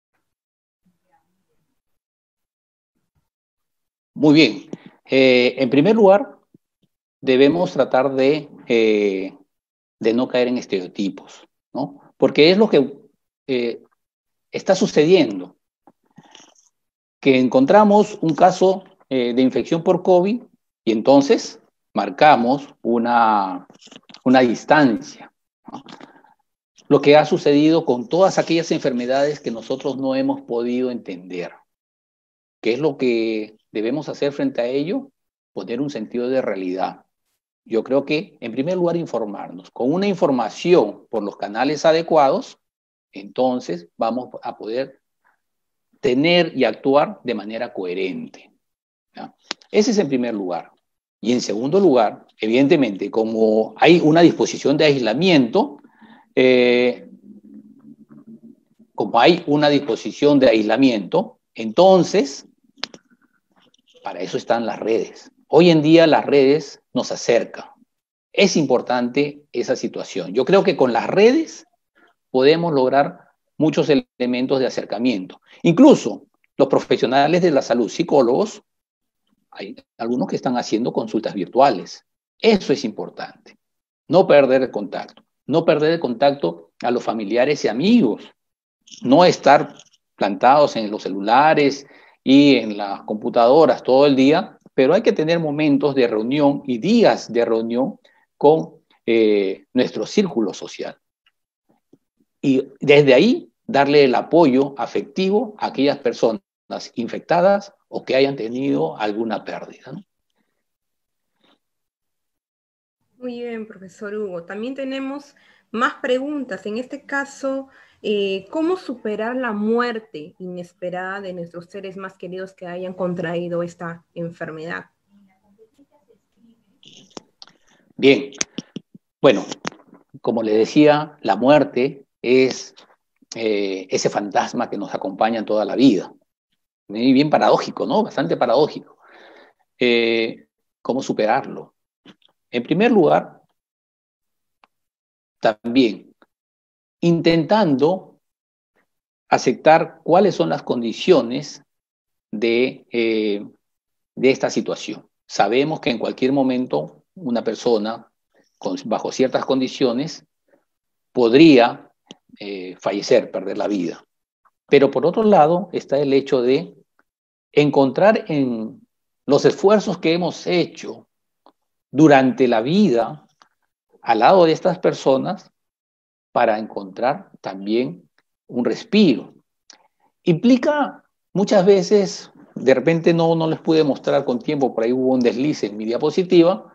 Muy bien. En primer lugar, debemos tratar de no caer en estereotipos, ¿no? Porque es lo que está sucediendo, que encontramos un caso de infección por COVID y entonces marcamos una distancia, ¿no? Lo que ha sucedido con todas aquellas enfermedades que nosotros no hemos podido entender. ¿Qué es lo que debemos hacer frente a ello? Poner un sentido de realidad. Yo creo que, en primer lugar, informarnos. Con una información por los canales adecuados, entonces vamos a poder tener y actuar de manera coherente, ¿ya? Ese es en primer lugar. Y en segundo lugar, evidentemente, como hay una disposición de aislamiento, entonces, para eso están las redes. Hoy en día las redes nos acercan. Es importante esa situación. Yo creo que con las redes podemos lograr muchos elementos de acercamiento. Incluso los profesionales de la salud, psicólogos, hay algunos que están haciendo consultas virtuales. Eso es importante. No perder el contacto. No perder el contacto a los familiares y amigos. No estar plantados en los celulares y en las computadoras todo el día, pero hay que tener momentos de reunión y días de reunión con nuestro círculo social. Y desde ahí darle el apoyo afectivo a aquellas personas infectadas o que hayan tenido alguna pérdida, ¿no? Muy bien, profesor Hugo. También tenemos más preguntas. En este caso, ¿cómo superar la muerte inesperada de nuestros seres más queridos que hayan contraído esta enfermedad? Bien, bueno, como le decía, la muerte es ese fantasma que nos acompaña toda la vida. Y bien paradójico, ¿no? Bastante paradójico. ¿Cómo superarlo? En primer lugar, también intentando aceptar cuáles son las condiciones de esta situación. Sabemos que en cualquier momento una persona bajo ciertas condiciones podría fallecer, perder la vida. Pero por otro lado está el hecho de encontrar en los esfuerzos que hemos hecho durante la vida al lado de estas personas para encontrar también un respiro. Implica muchas veces, de repente no les pude mostrar con tiempo, por ahí hubo un desliz en mi diapositiva,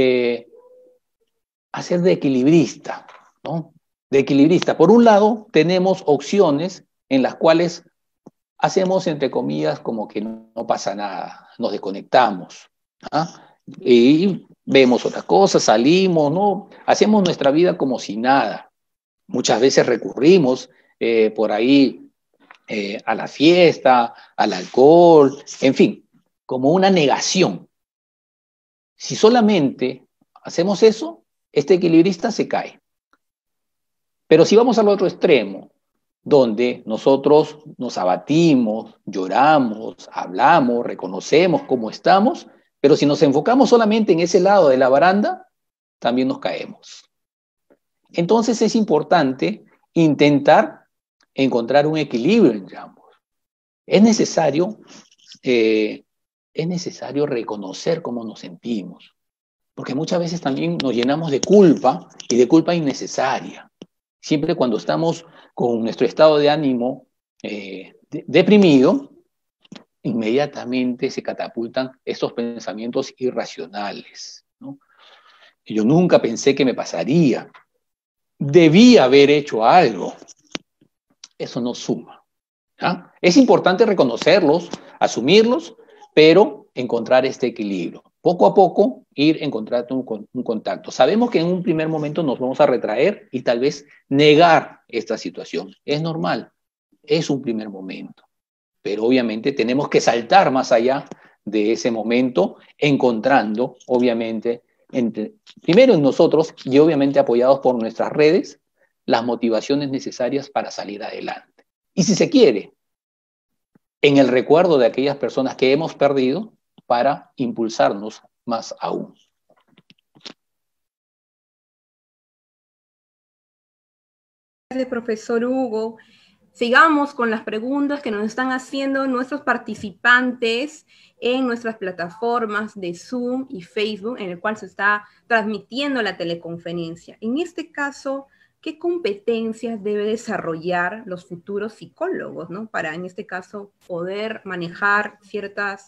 hacer de equilibrista, ¿no? De equilibrista. Por un lado, tenemos opciones en las cuales hacemos, entre comillas, como que no pasa nada, nos desconectamos, ¿ah? Y vemos otras cosas, salimos, ¿no? Hacemos nuestra vida como si nada. Muchas veces recurrimos por ahí a la fiesta, al alcohol, en fin, como una negación. Si solamente hacemos eso, este equilibrista se cae. Pero si vamos al otro extremo, donde nosotros nos abatimos, lloramos, hablamos, reconocemos cómo estamos, pero si nos enfocamos solamente en ese lado de la baranda, también nos caemos. Entonces es importante intentar encontrar un equilibrio entre ambos. Es necesario reconocer cómo nos sentimos, porque muchas veces también nos llenamos de culpa y de culpa innecesaria. Siempre cuando estamos con nuestro estado de ánimo deprimido, inmediatamente se catapultan estos pensamientos irracionales, ¿no? Yo nunca pensé que me pasaría. Debía haber hecho algo. Eso no suma, ¿ya? Es importante reconocerlos, asumirlos, pero encontrar este equilibrio. Poco a poco ir encontrando un contacto. Sabemos que en un primer momento nos vamos a retraer y tal vez negar esta situación. Es normal, es un primer momento. Pero obviamente tenemos que saltar más allá de ese momento, encontrando, obviamente, primero en nosotros y obviamente apoyados por nuestras redes, las motivaciones necesarias para salir adelante. Y si se quiere, en el recuerdo de aquellas personas que hemos perdido para impulsarnos más aún. Gracias, profesor Hugo. Sigamos con las preguntas que nos están haciendo nuestros participantes en nuestras plataformas de Zoom y Facebook, en el cual se está transmitiendo la teleconferencia. En este caso, ¿qué competencias debe desarrollar los futuros psicólogos, ¿no? Para, en este caso, poder manejar ciertas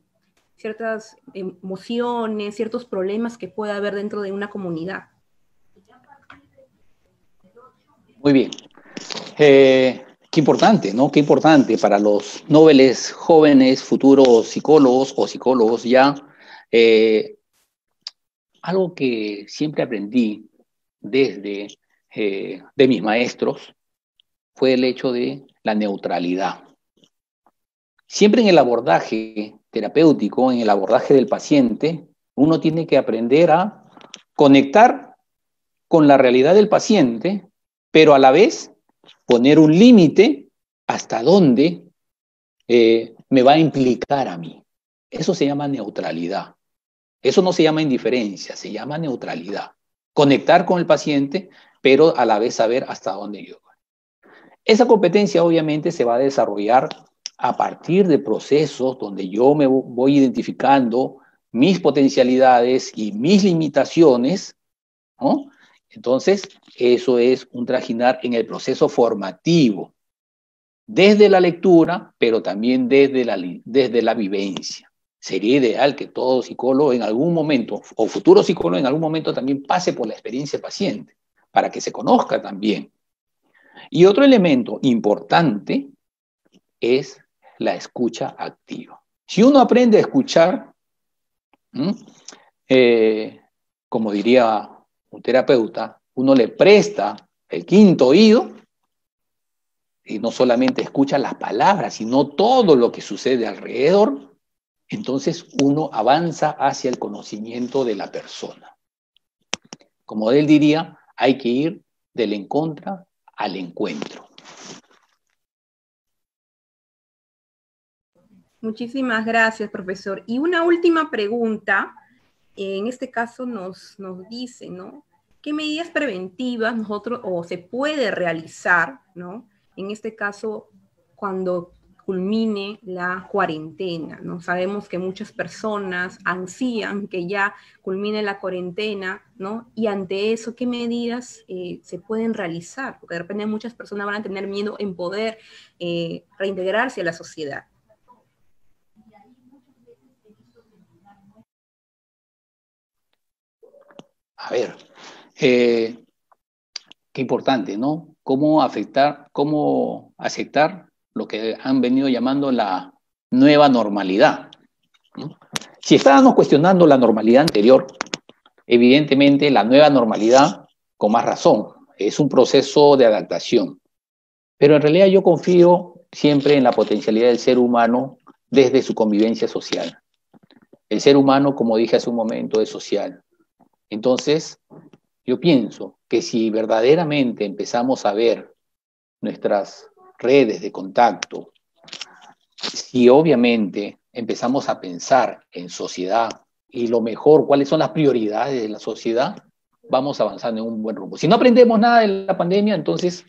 emociones, ciertos problemas que pueda haber dentro de una comunidad? Muy bien. Qué importante, ¿no? Qué importante para los nobles jóvenes futuros psicólogos o psicólogos ya. eh, Algo que siempre aprendí desde de mis maestros fue el hecho de la neutralidad. Siempre en el abordaje terapéutico, en el abordaje del paciente, uno tiene que aprender a conectar con la realidad del paciente, pero a la vez poner un límite hasta dónde me va a implicar a mí. Eso se llama neutralidad. Eso no se llama indiferencia, se llama neutralidad. Conectar con el paciente, pero a la vez saber hasta dónde yo voy. Esa competencia obviamente se va a desarrollar a partir de procesos donde yo me voy identificando mis potencialidades y mis limitaciones, ¿no? Entonces, eso es un trajinar en el proceso formativo, desde la lectura, pero también desde la vivencia. Sería ideal que todo psicólogo en algún momento, o futuro psicólogo en algún momento también pase por la experiencia paciente, para que se conozca también. Y otro elemento importante es la escucha activa. Si uno aprende a escuchar, como diría un terapeuta, uno le presta el quinto oído y no solamente escucha las palabras, sino todo lo que sucede alrededor, entonces uno avanza hacia el conocimiento de la persona. Como él diría, hay que ir del en contra al encuentro. Muchísimas gracias, profesor. Y una última pregunta, en este caso nos dice, ¿no? ¿Qué medidas preventivas nosotros, o se puede realizar, ¿no? En este caso, cuando culmine la cuarentena, ¿no? Sabemos que muchas personas ansían que ya culmine la cuarentena, ¿no? Y ante eso, ¿qué medidas se pueden realizar? Porque de repente muchas personas van a tener miedo en poder reintegrarse a la sociedad. A ver, qué importante, ¿no? Cómo aceptar lo que han venido llamando la nueva normalidad, ¿no? Si estábamos cuestionando la normalidad anterior, evidentemente la nueva normalidad, con más razón, es un proceso de adaptación. Pero en realidad yo confío siempre en la potencialidad del ser humano desde su convivencia social. El ser humano, como dije hace un momento, es social. Entonces, yo pienso que si verdaderamente empezamos a ver nuestras redes de contacto, si obviamente empezamos a pensar en sociedad y lo mejor, cuáles son las prioridades de la sociedad, vamos avanzando en un buen rumbo. Si no aprendemos nada de la pandemia, entonces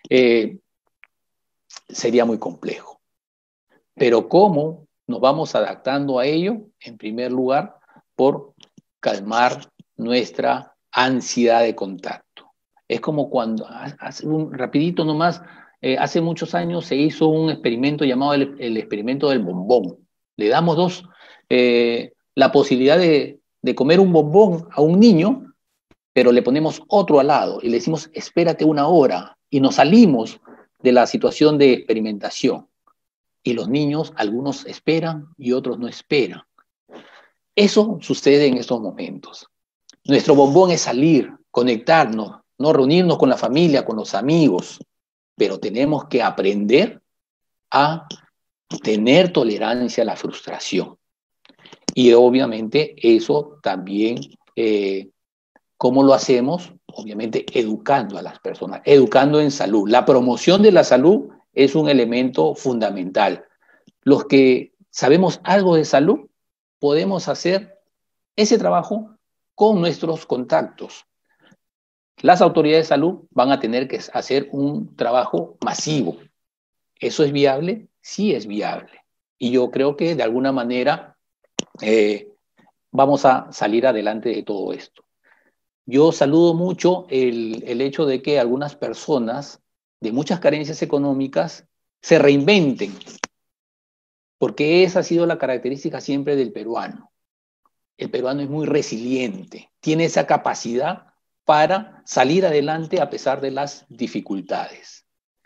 sería muy complejo. Pero ¿cómo nos vamos adaptando a ello? En primer lugar, por calmar nuestra ansiedad de contacto. Es como cuando, rapidito nomás, hace muchos años se hizo un experimento llamado el experimento del bombón. Le damos la posibilidad de comer un bombón a un niño, pero le ponemos otro al lado y le decimos, espérate una hora, y nos salimos de la situación de experimentación. Y los niños, algunos esperan y otros no esperan. Eso sucede en estos momentos. Nuestro bombón es salir, conectarnos, no reunirnos con la familia, con los amigos, pero tenemos que aprender a tener tolerancia a la frustración. Y obviamente eso también, ¿cómo lo hacemos? Obviamente educando a las personas, educando en salud. La promoción de la salud es un elemento fundamental. Los que sabemos algo de salud, podemos hacer ese trabajo con nuestros contactos. Las autoridades de salud van a tener que hacer un trabajo masivo. ¿Eso es viable? Sí es viable. Y yo creo que de alguna manera vamos a salir adelante de todo esto. Yo saludo mucho el hecho de que algunas personas de muchas carencias económicas se reinventen, porque esa ha sido la característica siempre del peruano. El peruano es muy resiliente, tiene esa capacidad para salir adelante a pesar de las dificultades.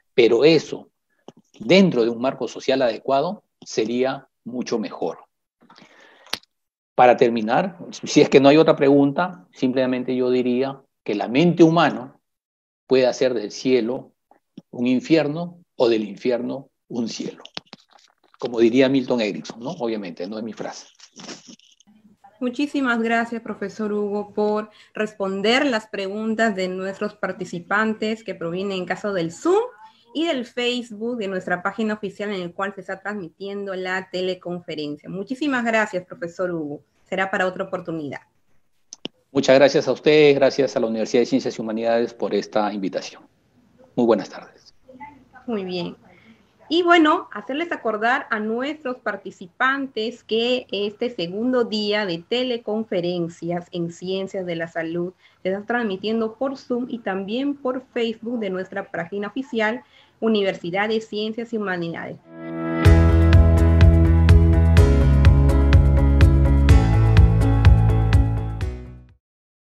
pero eso, dentro de un marco social adecuado, sería mucho mejor. Para terminar, si es que no hay otra pregunta, simplemente yo diría que la mente humana puede hacer del cielo un infierno o del infierno un cielo. Como diría Milton Erickson, ¿no? Obviamente, no es mi frase. Muchísimas gracias, profesor Hugo, por responder las preguntas de nuestros participantes que provienen en caso del Zoom y del Facebook de nuestra página oficial en el cual se está transmitiendo la teleconferencia. Muchísimas gracias, profesor Hugo. Será para otra oportunidad. Muchas gracias a usted, gracias a la Universidad de Ciencias y Humanidades por esta invitación. Muy buenas tardes. Muy bien. Y bueno, hacerles acordar a nuestros participantes que este segundo día de teleconferencias en Ciencias de la Salud se está transmitiendo por Zoom y también por Facebook de nuestra página oficial Universidad de Ciencias y Humanidades.